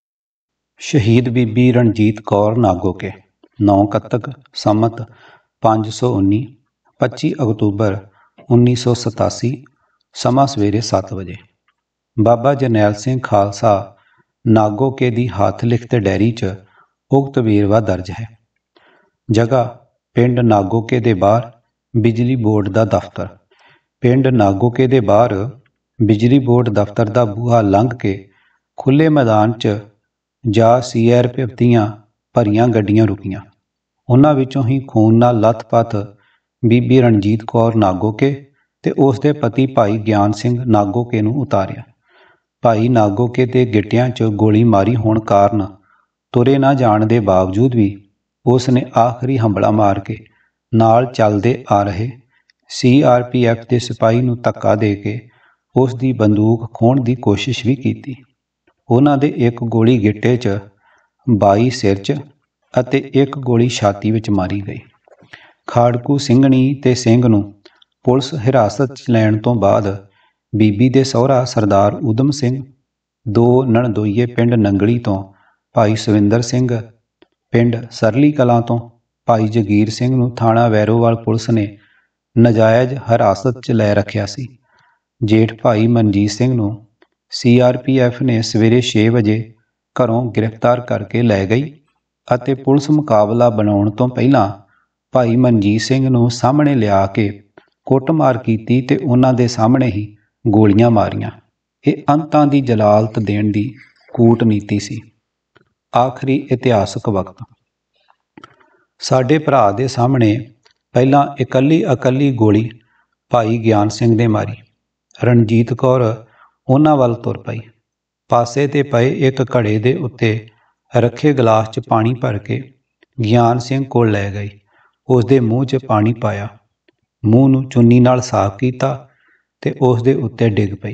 ਸ਼ਹੀਦ ਬੀਬੀ ਰਣਜੀਤ ਕੌਰ ਨਾਗੋਕੇ 9 ਕੱਤਕ ਸੰਮਤ 519 25 ਅਕਤੂਬਰ 1987, ਸਮਾਂ ਸਵੇਰੇ 7 ਵਜੇ। ਬਾਬਾ ਜਰਨੈਲ ਸਿੰਘ ਖਾਲਸਾ ਨਾਗੋਕੇ ਦੀ ਹੱਥ ਲਿਖਤ ਡਾਇਰੀ 'ਚ ਉਕਤ ਵੇਰਵਾ ਦਰਜ ਹੈ। ਜਗ੍ਹਾ ਪਿੰਡ ਨਾਗੋਕੇ ਦੇ ਬਾਹਰ ਬਿਜਲੀ ਬੋਰਡ ਦਾ ਦਫ਼ਤਰ। ਪਿੰਡ ਨਾਗੋਕੇ ਦੇ ਬਾਹਰ ਬਿਜਲੀ ਬੋਰਡ ਦਫ਼ਤਰ ਦਾ ਬੂਹਾ ਲੰਘ ਕੇ ਖੁੱਲ੍ਹੇ ਮੈਦਾਨ 'ਚ ਜਾ CRPF ਦੀਆਂ ਭਰੀਆਂ ਗੱਡੀਆਂ ਰੁਕੀਆਂ। ਉਹਨਾਂ ਵਿੱਚੋਂ ਹੀ ਖੂਨ ਨਾਲ ਲੱਥ-ਪੱਥ ਬੀਬੀ ਰਣਜੀਤ ਕੌਰ ਨਾਗੋਕੇ ਤੇ ਉਸ ਦੇ ਪਤੀ ਭਾਈ ਗਿਆਨ ਸਿੰਘ ਨਾਗੋਕੇ ਨੂੰ ਉਤਾਰਿਆ। ਭਾਈ ਨਾਗੋਕੇ ਦੇ ਗਿੱਟਿਆਂ 'ਚ ਗੋਲੀ ਮਾਰੀ ਹੋਣ ਕਾਰਨ ਤੁਰੇ ਨਾ ਜਾਣ ਦੇ ਬਾਵਜੂਦ ਵੀ ਉਸ ਨੇ ਆਖਰੀ ਹੰਬਲਾ ਮਾਰ ਕੇ ਨਾਲ ਚੱਲਦੇ ਆ ਰਹੇ CRPF ਦੇ ਸਿਪਾਹੀ ਨੂੰ ਧੱਕਾ ਦੇ ਕੇ ਉਸ ਦੀ ਬੰਦੂਕ ਖੋਹਣ ਦੀ ਕੋਸ਼ਿਸ਼ ਵੀ ਕੀਤੀ। ਉਹਨਾਂ ਦੇ ਇੱਕ ਗੋਲੀ ਗਿੱਟੇ 'ਚ 22 ਸਿਰ 'ਚ ਅਤੇ ਇੱਕ ਗੋਲੀ ਛਾਤੀ ਵਿੱਚ ਮਾਰੀ ਗਈ। ਖਾੜਕੂ ਸਿੰਘਣੀ ਤੇ ਸਿੰਘ ਨੂੰ ਪੁਲਿਸ ਹਿਰਾਸਤ 'ਚ ਲੈਣ ਤੋਂ ਬਾਅਦ ਬੀਬੀ ਦੇ ਸਹੁਰਾ ਸਰਦਾਰ ਊਧਮ ਸਿੰਘ, 2 ਨਣਦੋਈਏ ਪਿੰਡ ਨੰਗਲੀ ਤੋਂ ਭਾਈ ਸਵਿੰਦਰ ਸਿੰਘ, ਪਿੰਡ ਸਰਲੀ ਕਲਾਂ ਤੋਂ ਭਾਈ ਜਗੀਰ ਸਿੰਘ ਨੂੰ ਥਾਣਾ ਵੈਰੋਵਾਲ ਪੁਲਿਸ ਨੇ ਨਜਾਇਜ਼ ਹਿਰਾਸਤ 'ਚ ਲੈ ਰੱਖਿਆ ਸੀ। ਜੇਠ ਭਾਈ ਮਨਜੀਤ ਸਿੰਘ ਨੂੰ CRPF ਨੇ ਸਵੇਰੇ 6 ਵਜੇ ਘਰੋਂ ਗ੍ਰਿਫਤਾਰ ਕਰਕੇ ਲੈ ਗਈ ਅਤੇ ਪੁਲਿਸ ਮੁਕਾਬਲਾ ਬਣਾਉਣ ਤੋਂ ਪਹਿਲਾਂ ਭਾਈ ਮਨਜੀਤ ਸਿੰਘ ਨੂੰ ਸਾਹਮਣੇ ਲਿਆ ਕੇ ਕੁੱਟਮਾਰ ਕੀਤੀ ਤੇ ਉਹਨਾਂ ਦੇ ਸਾਹਮਣੇ ਹੀ ਗੋਲੀਆਂ ਮਾਰੀਆਂ। ਇਹ ਅੰਤਾਂ ਦੀ ਜਲਾਲਤ ਦੇਣ ਦੀ ਕੂਟਨੀਤੀ ਸੀ। ਆਖਰੀ ਇਤਿਹਾਸਕ ਵਕਤ। ਸਾਡੇ ਭਰਾ ਦੇ ਸਾਹਮਣੇ ਪਹਿਲਾਂ ਇਕੱਲੀ ਗੋਲੀ ਭਾਈ ਗਿਆਨ ਸਿੰਘ ਨੇ ਮਾਰੀ। ਰਣਜੀਤ ਕੌਰ ਉਹਨਾਂ ਵੱਲ ਤੁਰ ਪਈ। ਪਾਸੇ ਤੇ ਪਏ ਇੱਕ ਘੜੇ ਦੇ ਉੱਤੇ ਰੱਖੇ ਗਲਾਸ 'ਚ ਪਾਣੀ ਭਰ ਕੇ ਗਿਆਨ ਸਿੰਘ ਕੋਲ ਲੈ ਗਈ। ਉਸ ਦੇ ਮੂੰਹ 'ਚ ਪਾਣੀ ਪਾਇਆ, ਮੂੰਹ ਨੂੰ ਚੁੰਨੀ ਨਾਲ ਸਾਫ਼ ਕੀਤਾ ਤੇ ਉਸ ਦੇ ਉੱਤੇ ਡਿੱਗ ਪਈ।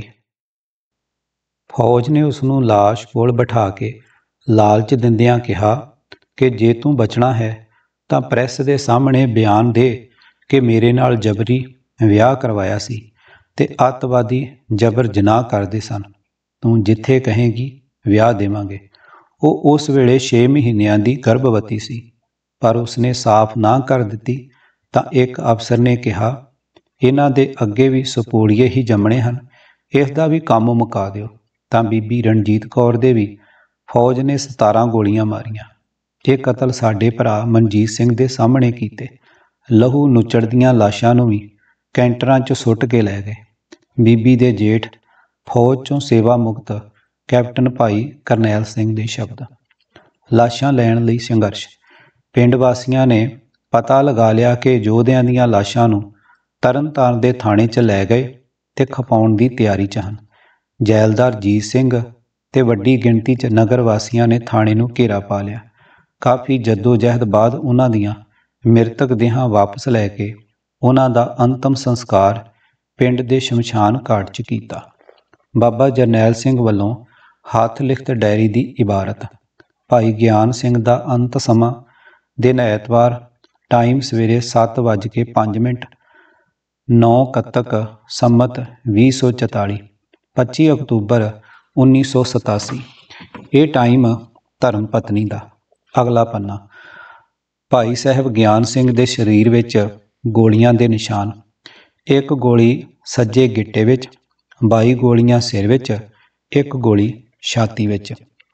ਫੌਜ ਨੇ ਉਸ ਨੂੰ ਲਾਸ਼ ਕੋਲ ਬਿਠਾ ਕੇ ਲਾਲਚ ਦਿੰਦਿਆਂ ਕਿਹਾ ਕਿ ਜੇ ਤੂੰ ਬਚਣਾ ਹੈ ਤਾਂ ਪ੍ਰੈਸ ਦੇ ਸਾਹਮਣੇ ਬਿਆਨ ਦੇ ਕਿ ਮੇਰੇ ਨਾਲ ਜਬਰੀ ਵਿਆਹ ਕਰਵਾਇਆ ਸੀ ਤੇ ਅੱਤਵਾਦੀ ਜਬਰ ਜਨਾਹ ਕਰਦੇ ਸਨ। ਤੂੰ ਜਿੱਥੇ ਕਹੇਂਗੀ ਵਿਆਹ ਦੇਵਾਂਗੇ। ਉਹ ਉਸ ਵੇਲੇ 6 ਮਹੀਨਿਆਂ ਦੀ ਗਰਭਵਤੀ ਸੀ, ਪਰ ਉਸਨੇ ਸਾਫ਼ ਨਾ ਕਰ ਦਿੱਤੀ ਤਾਂ ਇੱਕ ਅਫਸਰ ਨੇ ਕਿਹਾ, ਇਹਨਾਂ ਦੇ ਅੱਗੇ ਵੀ ਸਪੋਲੀਏ ਹੀ ਜੰਮਣੇ ਹਨ, ਇਸ ਦਾ ਵੀ ਕੰਮ ਮੁਕਾ ਦਿਓ। ਤਾਂ ਬੀਬੀ ਰਣਜੀਤ ਕੌਰ ਦੇ ਵੀ ਫੌਜ ਨੇ 17 ਗੋਲੀਆਂ ਮਾਰੀਆਂ। ਇਹ ਕਤਲ ਸਾਡੇ ਭਰਾ ਮਨਜੀਤ ਸਿੰਘ ਦੇ ਸਾਹਮਣੇ ਕੀਤੇ। ਲਹੂ ਨੁੱਚੜਦੀਆਂ ਲਾਸ਼ਾਂ ਨੂੰ ਵੀ ਕੈਂਟਰਾਂ 'ਚ ਸੁੱਟ ਕੇ ਲੈ ਗਏ। ਬੀਬੀ ਦੇ ਜੇਠ ਫੌਜ 'ਚੋਂ ਸੇਵਾ ਮੁਕਤ ਕੈਪਟਨ ਭਾਈ ਕਰਨੈਲ ਸਿੰਘ ਦੇ ਸ਼ਬਦ। ਲਾਸ਼ਾਂ ਲੈਣ ਲਈ ਸੰਘਰਸ਼। ਪਿੰਡ ਵਾਸੀਆਂ ਨੇ ਪਤਾ ਲਗਾ ਲਿਆ ਕਿ ਯੋਧਿਆਂ ਦੀਆਂ ਲਾਸ਼ਾਂ ਨੂੰ ਤਰਨਤਾਰਨ ਦੇ ਥਾਣੇ 'ਚ ਲੈ ਗਏ ਤੇ ਖਪਾਉਣ ਦੀ ਤਿਆਰੀ 'ਚ ਹਨ। ਜੈਲਦਾਰ ਜੀਤ ਸਿੰਘ ਤੇ ਵੱਡੀ ਗਿਣਤੀ 'ਚ ਨਗਰ ਵਾਸੀਆਂ ਨੇ ਥਾਣੇ ਨੂੰ ਘੇਰਾ ਪਾ ਲਿਆ। ਕਾਫੀ ਜੱਦੋ-ਜਹਿਦ ਬਾਅਦ ਉਹਨਾਂ ਦੀਆਂ ਮ੍ਰਿਤਕ ਦੇਹਾਂ ਵਾਪਸ ਲੈ ਕੇ ਉਹਨਾਂ ਦਾ ਅੰਤਮ ਸੰਸਕਾਰ ਪਿੰਡ ਦੇ ਸ਼ਮਸ਼ਾਨ ਘਾਟ 'ਚ ਕੀਤਾ। ਬਾਬਾ ਜਰਨੈਲ ਸਿੰਘ ਵੱਲੋਂ ਹੱਥ ਲਿਖਤ ਡਾਇਰੀ ਦੀ ਇਬਾਰਤ। ਭਾਈ ਗਿਆਨ ਸਿੰਘ ਦਾ ਅੰਤ ਸਮਾਂ ਦਿਨ ਐਤਵਾਰ, ਟਾਈਮ ਸਵੇਰੇ 7:05, 9 ਕੱਤਕ ਸੰਮਤ 2044, 25 ਅਕਤੂਬਰ 1987। ਇਹ ਟਾਈਮ ਧਰਮ ਪਤਨੀ ਦਾ। ਅਗਲਾ ਪੰਨਾ। ਭਾਈ ਸਾਹਿਬ ਗਿਆਨ ਸਿੰਘ ਦੇ ਸਰੀਰ ਵਿੱਚ ਗੋਲੀਆਂ ਦੇ ਨਿਸ਼ਾਨ। ਇੱਕ ਗੋਲੀ ਸੱਜੇ ਗਿੱਟੇ ਵਿੱਚ, 22 ਗੋਲੀਆਂ ਸਿਰ ਵਿੱਚ, ਇੱਕ ਗੋਲੀ ਛਾਤੀ ਵਿੱਚ।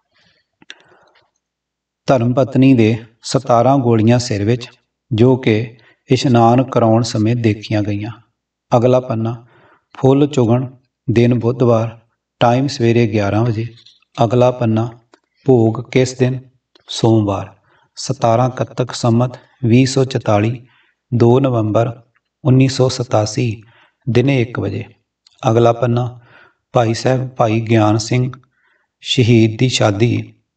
ਧਰਮ ਪਤਨੀ ਦੇ 17 ਗੋਲੀਆਂ ਸਿਰ ਵਿੱਚ, ਜੋ ਕਿ ਇਸ਼ਨਾਨ ਕਰਾਉਣ ਸਮੇਂ ਦੇਖੀਆਂ ਗਈਆਂ। ਅਗਲਾ ਪੰਨਾ। ਫੁੱਲ ਚੁਗਣ, ਦਿਨ ਬੁੱਧਵਾਰ, ਟਾਈਮ ਸਵੇਰੇ 11 ਵਜੇ। ਅਗਲਾ ਪੰਨਾ। ਭੋਗ ਕਿਸ ਦਿਨ? ਸੋਮਵਾਰ, 17 ਕੱਤਕ ਸੰਮਤ 2044, 2 ਨਵੰਬਰ 1987, ਦਿਨੇ 1 ਵਜੇ। ਅਗਲਾ ਪੰਨਾ। ਭਾਈ ਸਾਹਿਬ ਭਾਈ ਗਿਆਨ ਸਿੰਘ ਸ਼ਹੀਦ ਦੀ ਸ਼ਾਦੀ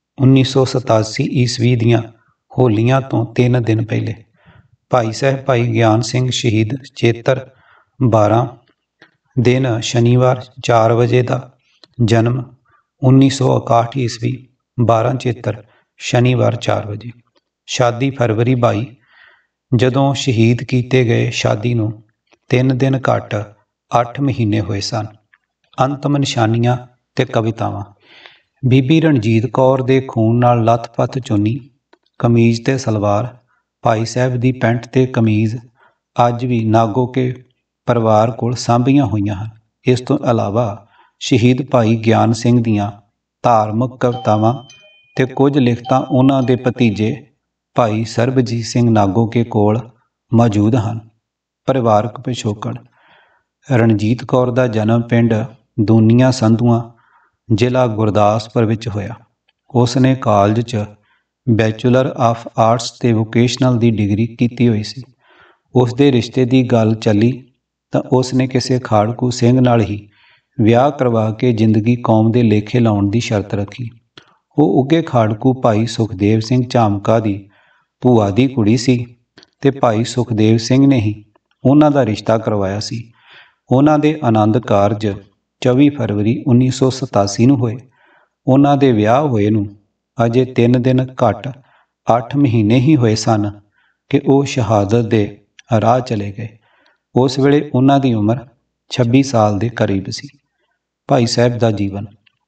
1987 ਈਸਵੀ ਦੀਆਂ ਹੋਲੀਆਂ ਤੋਂ 3 ਦਿਨ ਪਹਿਲੇ। ਭਾਈ ਸਾਹਿਬ ਭਾਈ ਗਿਆਨ ਸਿੰਘ ਸ਼ਹੀਦ ਚੇਤਰ 12 ਦਿਨ ਸ਼ਨੀਵਾਰ 4 ਵਜੇ ਦਾ। ਜਨਮ 1961 ਈਸਵੀ 12 ਚੇਤਰ ਸ਼ਨੀਵਾਰ 4 ਵਜੇ। ਸ਼ਾਦੀ ਫਰਵਰੀ 22। ਜਦੋਂ ਸ਼ਹੀਦ ਕੀਤੇ ਗਏ ਸ਼ਾਦੀ ਨੂੰ 3 ਦਿਨ ਘੱਟ 8 ਮਹੀਨੇ ਹੋਏ ਸਨ। ਅੰਤਮ ਨਿਸ਼ਾਨੀਆਂ ਤੇ ਕਵਿਤਾਵਾਂ। ਬੀਬੀ ਰਣਜੀਤ ਕੌਰ ਦੇ ਖੂਨ ਨਾਲ ਲੱਥ-ਪੱਥ ਚੁੰਨੀ, ਕਮੀਜ਼ ਤੇ ਸਲਵਾਰ। ਭਾਈ ਸਾਹਿਬ ਦੀ ਪੈਂਟ ਤੇ ਕਮੀਜ਼ ਅੱਜ ਵੀ ਨਾਗੋ ਕੇ ਪਰਿਵਾਰ ਕੋਲ ਸਾਂਭੀਆਂ ਹੋਈਆਂ ਹਨ। ਇਸ ਤੋਂ ਇਲਾਵਾ ਸ਼ਹੀਦ ਭਾਈ ਗਿਆਨ ਸਿੰਘ ਦੀਆਂ ਧਾਰਮਿਕ ਕਵਿਤਾਵਾਂ ਤੇ ਕੁਝ ਲਿਖਤਾਂ ਉਹਨਾਂ ਦੇ ਭਤੀਜੇ ਭਾਈ ਸਰਬਜੀਤ ਸਿੰਘ ਨਾਗੋ ਕੇ ਕੋਲ ਮੌਜੂਦ ਹਨ। ਪਰਿਵਾਰਕ ਪਿਛੋਕੜ। ਰਣਜੀਤ ਕੌਰ ਦਾ ਜਨਮ ਪਿੰਡ ਦੂਨੀਆਂ ਸੰਧੂਆਂ, ਜ਼ਿਲ੍ਹਾ ਗੁਰਦਾਸਪੁਰ ਵਿੱਚ ਹੋਇਆ। ਉਸ ਨੇ ਕਾਲਜ 'ਚ ਬੈਚਲਰ ਆਫ ਆਰਟਸ ਤੇ ਵੋਕੇਸ਼ਨਲ ਦੀ ਡਿਗਰੀ ਕੀਤੀ ਹੋਈ ਸੀ। ਉਸ ਦੇ ਰਿਸ਼ਤੇ ਦੀ ਗੱਲ ਚੱਲੀ ਤਾਂ ਉਸ ਨੇ ਕਿਸੇ ਖਾੜਕੂ ਸਿੰਘ ਨਾਲ ਹੀ ਵਿਆਹ ਕਰਵਾ ਕੇ ਜ਼ਿੰਦਗੀ ਕੌਮ ਦੇ ਲੇਖੇ ਲਾਉਣ ਦੀ ਸ਼ਰਤ ਰੱਖੀ। ਉਹ ਉੱਘੇ ਖਾੜਕੂ ਭਾਈ ਸੁਖਦੇਵ ਸਿੰਘ ਝਾਮਕਾ ਦੀ ਭੂਆ ਦੀ ਕੁੜੀ ਸੀ ਤੇ ਭਾਈ ਸੁਖਦੇਵ ਸਿੰਘ ਨੇ ਹੀ ਉਹਨਾਂ ਦਾ ਰਿਸ਼ਤਾ ਕਰਵਾਇਆ ਸੀ। ਉਹਨਾਂ ਦੇ ਆਨੰਦ ਕਾਰਜ 24 ਫਰਵਰੀ 1987 ਨੂੰ ਹੋਏ। ਉਹਨਾਂ ਦੇ ਵਿਆਹ ਹੋਏ ਨੂੰ ਅਜੇ 3 ਦਿਨ ਘੱਟ 8 ਮਹੀਨੇ ਹੀ ਹੋਏ ਸਨ ਕਿ ਉਹ ਸ਼ਹਾਦਤ ਦੇ ਰਾਹ ਚਲੇ ਗਏ। ਉਸ ਵੇਲੇ ਉਹਨਾਂ ਦੀ ਉਮਰ 26 ਸਾਲ ਦੇ ਕਰੀਬ ਸੀ। ਭਾਈ ਸਾਹਿਬ ਦਾ ਜੀਵਨ।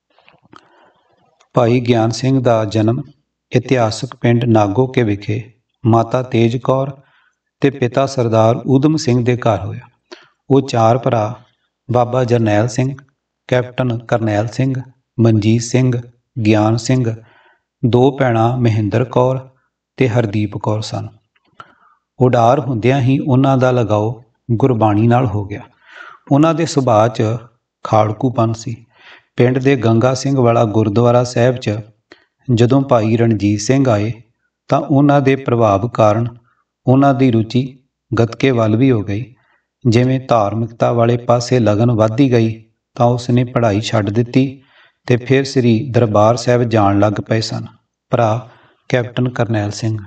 ਭਾਈ ਗਿਆਨ ਸਿੰਘ ਦਾ ਜਨਮ ਇਤਿਹਾਸਕ ਪਿੰਡ ਨਾਗੋ ਕੇ ਵਿਖੇ ਮਾਤਾ ਤੇਜ ਕੌਰ ਤੇ ਪਿਤਾ ਸਰਦਾਰ ਊਧਮ ਸਿੰਘ ਦੇ ਘਰ ਹੋਇਆ। ਉਹ 4 ਭਰਾ ਬਾਬਾ ਜਰਨੈਲ ਸਿੰਘ, ਕੈਪਟਨ ਕਰਨੈਲ ਸਿੰਘ, ਮਨਜੀਤ ਸਿੰਘ, ਗਿਆਨ ਸਿੰਘ, 2 ਭੈਣਾਂ ਮਹਿੰਦਰ ਕੌਰ ਤੇ ਹਰਦੀਪ ਕੌਰ ਸਨ। ਉਡਾਰ ਹੁੰਦਿਆਂ ਹੀ ਉਹਨਾਂ ਦਾ ਲਗਾਓ ਗੁਰਬਾਣੀ ਨਾਲ ਹੋ ਗਿਆ। ਉਹਨਾਂ ਦੇ ਸੁਭਾਅ 'ਚ ਖਾੜਕੂਪਨ ਸੀ। ਪਿੰਡ ਦੇ ਗੰਗਾ ਸਿੰਘ ਵਾਲਾ ਗੁਰਦੁਆਰਾ ਸਾਹਿਬ 'ਚ ਜਦੋਂ ਭਾਈ ਰਣਜੀਤ ਸਿੰਘ ਆਏ ਤਾਂ ਉਹਨਾਂ ਦੇ ਪ੍ਰਭਾਵ ਕਾਰਨ ਉਹਨਾਂ ਦੀ ਰੁਚੀ ਗੱਤਕੇ ਵੱਲ ਵੀ ਹੋ ਗਈ। ਜਿਵੇਂ ਧਾਰਮਿਕਤਾ ਵਾਲੇ ਪਾਸੇ ਲਗਨ ਵੱਧਦੀ ਗਈ ਤਾਂ ਉਸਨੇ ਪੜ੍ਹਾਈ ਛੱਡ ਦਿੱਤੀ ਤੇ ਫਿਰ ਸ੍ਰੀ ਦਰਬਾਰ ਸਾਹਿਬ ਜਾਣ ਲੱਗ ਪਏ ਸਨ। ਭਰਾ ਕੈਪਟਨ ਕਰਨੈਲ ਸਿੰਘ।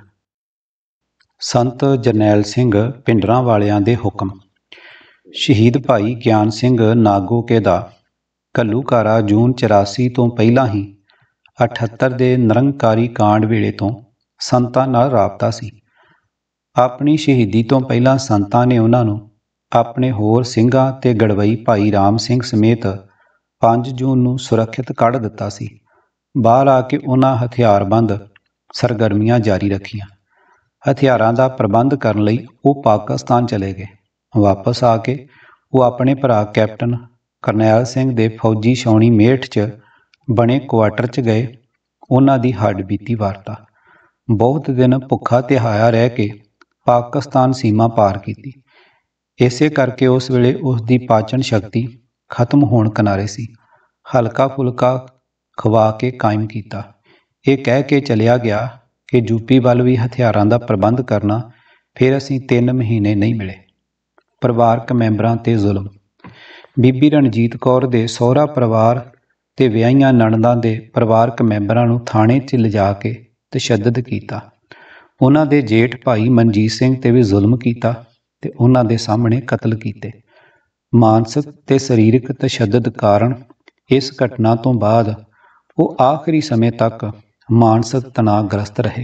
ਸੰਤ ਜਰਨੈਲ ਸਿੰਘ ਪਿੰਡਰਾਂ ਵਾਲਿਆਂ ਦੇ ਹੁਕਮ। ਸ਼ਹੀਦ ਭਾਈ ਗਿਆਨ ਸਿੰਘ ਨਾਗੋਕੇ ਦਾ ਘੱਲੂਘਾਰਾ ਜੂਨ 84 ਤੋਂ ਪਹਿਲਾਂ ਹੀ 78 ਦੇ ਨਿਰੰਕਾਰੀ ਕਾਂਡ ਵੇਲੇ ਤੋਂ ਸੰਤਾਂ ਨਾਲ ਰਾਬਤਾ ਸੀ। ਆਪਣੀ ਸ਼ਹੀਦੀ ਤੋਂ ਪਹਿਲਾਂ ਸੰਤਾਂ ਨੇ ਉਹਨਾਂ ਨੂੰ ਆਪਣੇ ਹੋਰ ਸਿੰਘਾਂ ਤੇ ਗੜਵਈ ਭਾਈ ਰਾਮ ਸਿੰਘ ਸਮੇਤ 5 ਜੂਨ ਨੂੰ ਸੁਰੱਖਿਅਤ ਕੱਢ ਦਿੱਤਾ ਸੀ। ਬਾਹਰ ਆ ਕੇ ਉਹਨਾਂ ਹਥਿਆਰਬੰਦ ਸਰਗਰਮੀਆਂ ਜਾਰੀ ਰੱਖੀਆਂ। ਹਥਿਆਰਾਂ ਦਾ ਪ੍ਰਬੰਧ ਕਰਨ ਲਈ ਉਹ ਪਾਕਿਸਤਾਨ ਚਲੇ ਗਏ। ਵਾਪਸ ਆ ਕੇ ਉਹ ਆਪਣੇ ਭਰਾ ਕੈਪਟਨ ਕਰਨੈਲ ਸਿੰਘ ਦੇ ਫੌਜੀ ਛਾਉਣੀ ਮੇਠ 'ਚ ਬਣੇ ਕੁਆਟਰ 'ਚ ਗਏ। ਉਹਨਾਂ ਦੀ ਹੱਡਬੀਤੀ ਵਾਰਤਾ। ਬਹੁਤ ਦਿਨ ਭੁੱਖਾ ਤਿਹਾਇਆ ਰਹਿ ਕੇ ਪਾਕਿਸਤਾਨ ਸੀਮਾ ਪਾਰ ਕੀਤੀ। ਇਸੇ ਕਰਕੇ ਉਸ ਵੇਲੇ ਉਸ ਦੀ ਪਾਚਨ ਸ਼ਕਤੀ ਖਤਮ ਹੋਣ ਕਿਨਾਰੇ ਸੀ। ਹਲਕਾ ਫੁਲਕਾ ਖਵਾ ਕੇ ਕਾਇਮ ਕੀਤਾ। ਇਹ ਕਹਿ ਕੇ ਚਲਿਆ ਗਿਆ ਕਿ ਯੂਪੀ ਵੱਲ ਵੀ ਹਥਿਆਰਾਂ ਦਾ ਪ੍ਰਬੰਧ ਕਰਨਾ। ਫਿਰ ਅਸੀਂ 3 ਮਹੀਨੇ ਨਹੀਂ ਮਿਲੇ। ਪਰਿਵਾਰਕ ਮੈਂਬਰਾਂ 'ਤੇ ਜ਼ੁਲਮ। ਬੀਬੀ ਰਣਜੀਤ ਕੌਰ ਦੇ ਸਹੁਰਾ ਪਰਿਵਾਰ ਤੇ ਵਿਆਹੀਆਂ ਨਣਦਾਂ ਦੇ ਪਰਿਵਾਰਕ ਮੈਂਬਰਾਂ ਨੂੰ ਥਾਣੇ 'ਚ ਲਿਜਾ ਕੇ ਤਸ਼ੱਦਦ ਕੀਤਾ। ਉਹਨਾਂ ਦੇ ਜੇਠ ਭਾਈ ਮਨਜੀਤ ਸਿੰਘ 'ਤੇ ਵੀ ਜ਼ੁਲਮ ਕੀਤਾ ਤੇ ਉਹਨਾਂ ਦੇ ਸਾਹਮਣੇ ਕਤਲ ਕੀਤੇ। ਮਾਨਸਿਕ ਤੇ ਸਰੀਰਕ ਤਸ਼ੱਦਦ ਕਾਰਨ ਇਸ ਘਟਨਾ ਤੋਂ ਬਾਅਦ ਉਹ ਆਖਰੀ ਸਮੇਂ ਤੱਕ ਮਾਨਸਿਕ ਤਣਾਅਗ੍ਰਸਤ ਰਹੇ।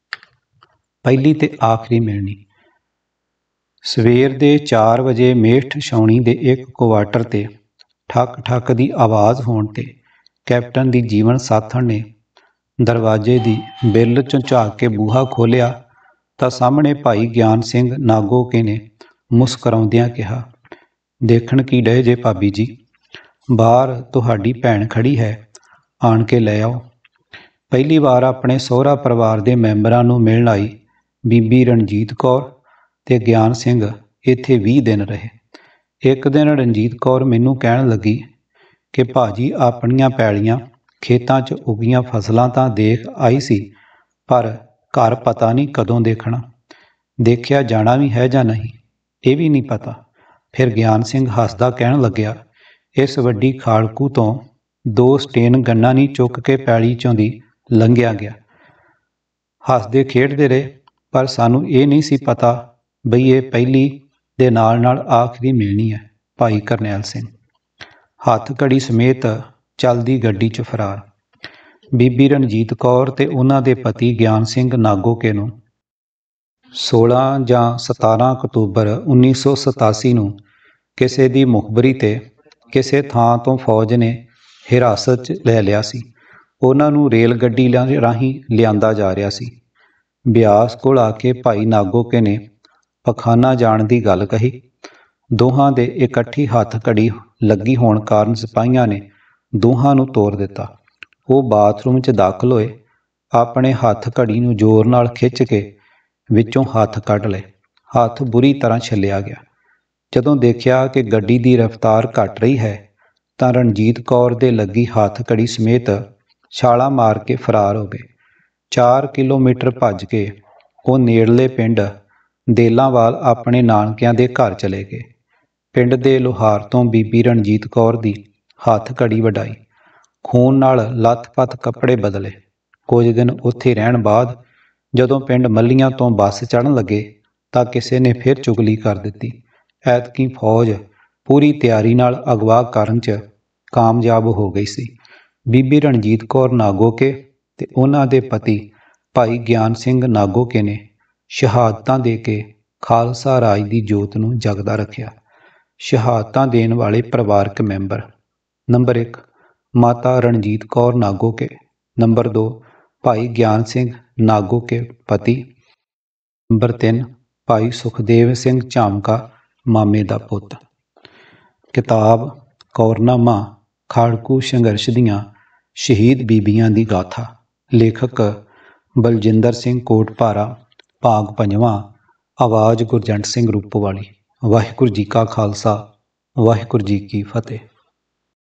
ਪਹਿਲੀ ਤੇ ਆਖਰੀ ਮਿਲਣੀ। ਸਵੇਰ ਦੇ 4 ਵਜੇ ਮੇਠ ਛਾਉਣੀ ਦੇ ਇੱਕ ਕੁਆਟਰ 'ਤੇ ਠੱਕ ਠੱਕ ਦੀ ਆਵਾਜ਼ ਹੋਣ 'ਤੇ ਕੈਪਟਨ ਦੀ ਜੀਵਨ ਸਾਥਣ ਨੇ ਦਰਵਾਜ਼ੇ ਦੀ ਬਿੱਲ 'ਚੋਂ ਝਾਕ ਕੇ ਬੂਹਾ ਖੋਲ੍ਹਿਆ ਤਾਂ ਸਾਹਮਣੇ ਭਾਈ ਗਿਆਨ ਸਿੰਘ ਨਾਗੋਕੇ ਨੇ ਮੁਸਕਰਾਉਂਦਿਆਂ ਕਿਹਾ, ਦੇਖਣ ਕੀ ਡਏ ਜੇ ਭਾਬੀ ਜੀ? ਬਾਹਰ ਤੁਹਾਡੀ ਭੈਣ ਖੜੀ ਹੈ, ਆਣ ਕੇ ਲੈ ਆਓ। ਪਹਿਲੀ ਵਾਰ ਆਪਣੇ ਸਹੁਰਾ ਪਰਿਵਾਰ ਦੇ ਮੈਂਬਰਾਂ ਨੂੰ ਮਿਲਣ ਆਈ ਬੀਬੀ ਰਣਜੀਤ ਕੌਰ ਤੇ ਗਿਆਨ ਸਿੰਘ ਇੱਥੇ 20 ਦਿਨ ਰਹੇ। ਇੱਕ ਦਿਨ ਰਣਜੀਤ ਕੌਰ ਮੈਨੂੰ ਕਹਿਣ ਲੱਗੀ ਕਿ ਭਾਜੀ ਆਪਣੀਆਂ ਪੈਲੀਆਂ ਖੇਤਾਂ 'ਚ ਉੱਗੀਆਂ ਫਸਲਾਂ ਤਾਂ ਦੇਖ ਆਈ ਸੀ, ਪਰ ਘਰ ਪਤਾ ਨਹੀਂ ਕਦੋਂ ਦੇਖਣਾ। ਦੇਖਿਆ ਜਾਣਾ ਵੀ ਹੈ ਜਾਂ ਨਹੀਂ ਇਹ ਵੀ ਨਹੀਂ ਪਤਾ। ਫਿਰ ਗਿਆਨ ਸਿੰਘ ਹੱਸਦਾ ਕਹਿਣ ਲੱਗਿਆ, ਇਸ ਵੱਡੀ ਖਾੜਕੂ ਤੋਂ 2 ਸਟੇਨ ਗੰਨਾ ਨਹੀਂ ਚੁੱਕ ਕੇ ਪੈਲੀ 'ਚੋਂ ਦੀ ਲੰਘਿਆ ਗਿਆ। ਹੱਸਦੇ ਖੇਡਦੇ ਰਹੇ, ਪਰ ਸਾਨੂੰ ਇਹ ਨਹੀਂ ਸੀ ਪਤਾ ਬਈ ਇਹ ਪਹਿਲੀ ਦੇ ਨਾਲ ਆਖਰੀ ਮਿਲਣੀ ਹੈ। ਭਾਈ ਕਰਨੈਲ ਸਿੰਘ ਹੱਥ ਘੜੀ ਸਮੇਤ ਚੱਲਦੀ ਗੱਡੀ 'ਚ ਫਰਾਰ। ਬੀਬੀ ਰਣਜੀਤ ਕੌਰ ਤੇ ਉਹਨਾਂ ਦੇ ਪਤੀ ਗਿਆਨ ਸਿੰਘ ਨਾਗੋਕੇ ਨੂੰ 16 ਜਾਂ 17 ਅਕਤੂਬਰ 1987 ਨੂੰ ਕਿਸੇ ਦੀ ਮੁਖਬਰੀ ਤੇ ਕਿਸੇ ਥਾਂ ਤੋਂ ਫੌਜ ਨੇ ਹਿਰਾਸਤ 'ਚ ਲੈ ਲਿਆ ਸੀ। ਉਹਨਾਂ ਨੂੰ ਰੇਲ ਗੱਡੀ ਰਾਹੀਂ ਲਿਆਂਦਾ ਜਾ ਰਿਹਾ ਸੀ। ਬਿਆਸ ਕੋਲ ਆ ਕੇ ਭਾਈ ਨਾਗੋਕੇ ਨੇ ਪਖਾਨਾ ਜਾਣ ਦੀ ਗੱਲ ਕਹੀ। ਦੋਹਾਂ ਦੇ ਇਕੱਠੀ ਹੱਥ ਘੜੀ ਲੱਗੀ ਹੋਣ ਕਾਰਨ ਸਿਪਾਹੀਆਂ ਨੇ ਦੋਹਾਂ ਨੂੰ ਤੋਰ ਦਿੱਤਾ। ਉਹ ਬਾਥਰੂਮ 'ਚ ਦਾਖਲ ਹੋਏ, ਆਪਣੇ ਹੱਥ ਘੜੀ ਨੂੰ ਜ਼ੋਰ ਨਾਲ ਖਿੱਚ ਕੇ ਵਿੱਚੋਂ ਹੱਥ ਕੱਢ ਲਏ। ਹੱਥ ਬੁਰੀ ਤਰ੍ਹਾਂ ਛਿੱਲਿਆ ਗਿਆ। ਜਦੋਂ ਦੇਖਿਆ ਕਿ ਗੱਡੀ ਦੀ ਰਫ਼ਤਾਰ ਘਟ ਰਹੀ ਹੈ ਤਾਂ ਰਣਜੀਤ ਕੌਰ ਦੇ ਲੱਗੀ ਹੱਥ ਘੜੀ ਸਮੇਤ ਛਾਲਾਂ ਮਾਰ ਕੇ ਫਰਾਰ ਹੋ ਗਏ। 4 ਕਿਲੋਮੀਟਰ ਭੱਜ ਕੇ ਉਹ ਨੇੜਲੇ ਪਿੰਡ ਦੇਲਾਂਵਾਲ ਆਪਣੇ ਨਾਨਕਿਆਂ ਦੇ ਘਰ ਚਲੇ ਗਏ। ਪਿੰਡ ਦੇ ਲੁਹਾਰ ਤੋਂ ਬੀਬੀ ਰਣਜੀਤ ਕੌਰ ਦੀ ਹੱਥ ਘੜੀ ਵਢਾਈ। ਖੂਨ ਨਾਲ ਲੱਥ-ਪੱਥ ਕੱਪੜੇ ਬਦਲੇ। ਕੁਝ ਦਿਨ ਉੱਥੇ ਰਹਿਣ ਬਾਅਦ ਜਦੋਂ ਪਿੰਡ ਮੱਲੀਆਂ ਤੋਂ ਬੱਸ ਚੜ੍ਹਨ ਲੱਗੇ ਤਾਂ ਕਿਸੇ ਨੇ ਫਿਰ ਚੁਗਲੀ ਕਰ ਦਿੱਤੀ। ਐਤਕੀ ਫੌਜ ਪੂਰੀ ਤਿਆਰੀ ਨਾਲ ਅਗਵਾ ਕਰਨ 'ਚ ਕਾਮਯਾਬ ਹੋ ਗਈ ਸੀ। ਬੀਬੀ ਰਣਜੀਤ ਕੌਰ ਨਾਗੋਕੇ ਤੇ ਉਹਨਾਂ ਦੇ ਪਤੀ ਭਾਈ ਗਿਆਨ ਸਿੰਘ ਨਾਗੋਕੇ ਨੇ ਸ਼ਹਾਦਤਾਂ ਦੇ ਕੇ ਖਾਲਸਾ ਰਾਜ ਦੀ ਜੋਤ ਨੂੰ ਜਗਦਾ ਰੱਖਿਆ। ਸ਼ਹਾਦਤਾਂ ਦੇਣ ਵਾਲੇ ਪਰਿਵਾਰਕ ਮੈਂਬਰ। ਨੰਬਰ 1 ਮਾਤਾ ਰਣਜੀਤ ਕੌਰ ਨਾਗੋਕੇ। ਨੰਬਰ 2 ਭਾਈ ਗਿਆਨ ਸਿੰਘ ਨਾਗੋਕੇ ਪਤੀ। ਨੰਬਰ 3 ਭਾਈ ਸੁਖਦੇਵ ਸਿੰਘ ਝਾਮਕਾ ਮਾਮੇ ਦਾ ਪੁੱਤ। ਕਿਤਾਬ ਕੌਰਨਾਮਾ ਖਾੜਕੂ ਸੰਘਰਸ਼ ਦੀਆਂ ਸ਼ਹੀਦ ਬੀਬੀਆਂ ਦੀ ਗਾਥਾ। ਲੇਖਕ ਬਲਜਿੰਦਰ ਸਿੰਘ ਕੋਟਭਾਰਾ। ਭਾਗ ਪੰਜਵਾਂ। ਆਵਾਜ਼ ਗੁਰਜੰਟ ਸਿੰਘ ਰੂਪੋਵਾਲੀ। ਵਾਹਿਗੁਰੂ ਜੀ ਕਾ ਖਾਲਸਾ, ਵਾਹਿਗੁਰੂ ਜੀ ਕੀ ਫਤਿਹ।